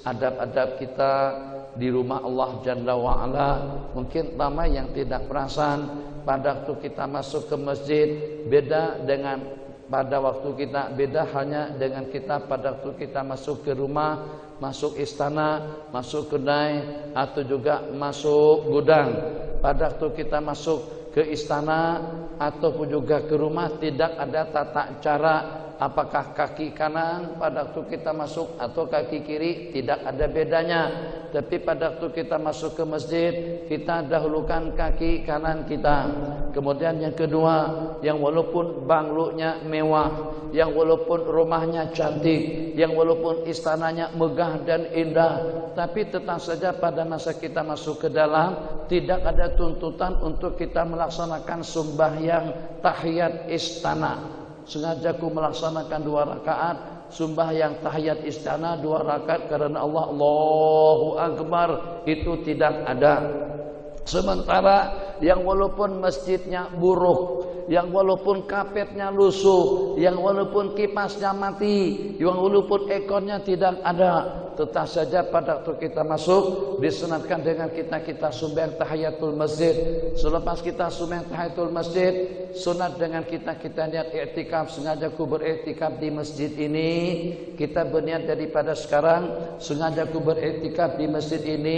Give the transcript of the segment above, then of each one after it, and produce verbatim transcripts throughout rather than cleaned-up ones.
adab-adab kita di rumah Allah Jalla wa'ala. Mungkin lama yang tidak perasan pada waktu kita masuk ke masjid beda dengan pada waktu kita beda hanya dengan kita pada waktu kita masuk ke rumah, masuk istana, masuk kedai atau juga masuk gudang. Pada waktu kita masuk ke istana ataupun juga ke rumah tidak ada tata cara apakah kaki kanan pada waktu kita masuk atau kaki kiri, tidak ada bedanya. Tapi pada waktu kita masuk ke masjid, kita dahulukan kaki kanan kita. Kemudian yang kedua, yang walaupun banglunya mewah, yang walaupun rumahnya cantik, yang walaupun istananya megah dan indah, tapi tetap saja pada masa kita masuk ke dalam tidak ada tuntutan untuk kita melaksanakan sembahyang tahiyat istana. Sengaja ku melaksanakan dua rakaat sembahyang tahiyat istana dua rakaat karena Allah, Allahu Akbar, itu tidak ada. Sementara yang walaupun masjidnya buruk, yang walaupun kapetnya lusuh, yang walaupun kipasnya mati, yang walaupun ekornya tidak ada, tetap saja pada waktu kita masuk disunatkan dengan kita kita sembahyang tahiyatul masjid. Selepas kita sembahyang tahiyatul masjid, sunat dengan kita kita niat i'tikaf. Sengaja ku beriktikaf di masjid ini, kita berniat daripada sekarang sengaja ku beriktikaf di masjid ini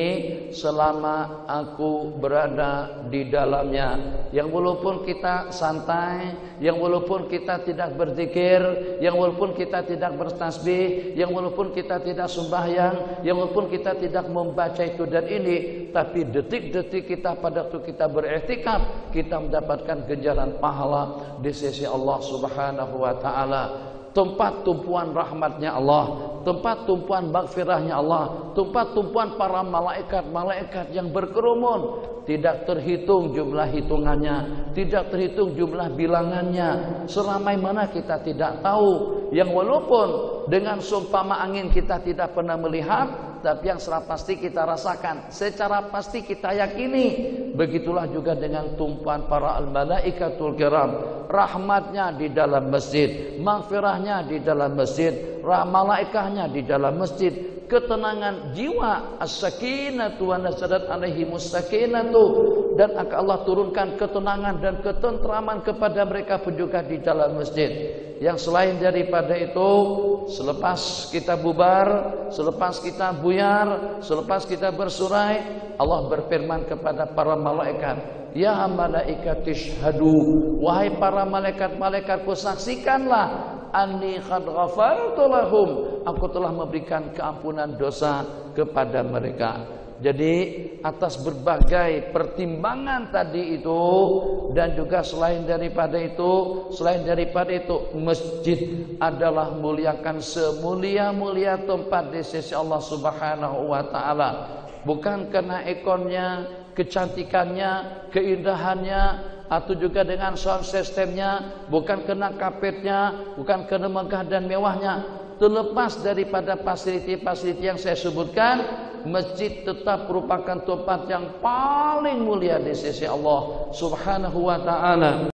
selama aku berada di dalamnya. Yang walaupun kita santai, yang walaupun kita tidak berzikir, yang walaupun kita tidak bertasbih, yang walaupun kita tidak sembahyang, yang walaupun kita tidak membaca itu dan ini, tapi detik-detik kita pada waktu kita beriktikaf, kita mendapatkan ganjaran pahala di sisi Allah Subhanahu wa taala. Tempat tumpuan rahmatnya Allah, tempat tumpuan maghfirahnya Allah, tempat tumpuan para malaikat-malaikat yang berkerumun, tidak terhitung jumlah hitungannya, tidak terhitung jumlah bilangannya. Seramai mana kita tidak tahu. Yang walaupun dengan seumpama angin kita tidak pernah melihat, tapi yang secara pasti kita rasakan, secara pasti kita yakini. Begitulah juga dengan tumpuan para al-malaikatul kiram, rahmatnya di dalam masjid, maghfirahnya di dalam masjid, malaikahnya di dalam masjid, ketenangan jiwa, as-sakinatu wa nazalat alaihimus sakinatu, dan akan Allah turunkan ketenangan dan ketentraman kepada mereka pun juga di dalam masjid. Yang selain daripada itu, selepas kita bubar, selepas kita buyar, selepas kita bersurai, Allah berfirman kepada para malaikat, ya malaikat ishhadu, wahai para malaikat-malaikatku, saksikanlah anni qad ghafartu lahum, aku telah memberikan keampunan dosa kepada mereka. Jadi atas berbagai pertimbangan tadi itu, dan juga selain daripada itu, selain daripada itu, masjid adalah muliakan semulia-mulia tempat di sisi Allah Subhanahu wa taala. Bukan karena ekornya, kecantikannya, keindahannya, atau juga dengan sound sistemnya, bukan karena kapetnya, bukan karena megah dan mewahnya. Terlepas daripada fasiliti-fasiliti yang saya sebutkan, masjid tetap merupakan tempat yang paling mulia di sisi Allah Subhanahu wa taala.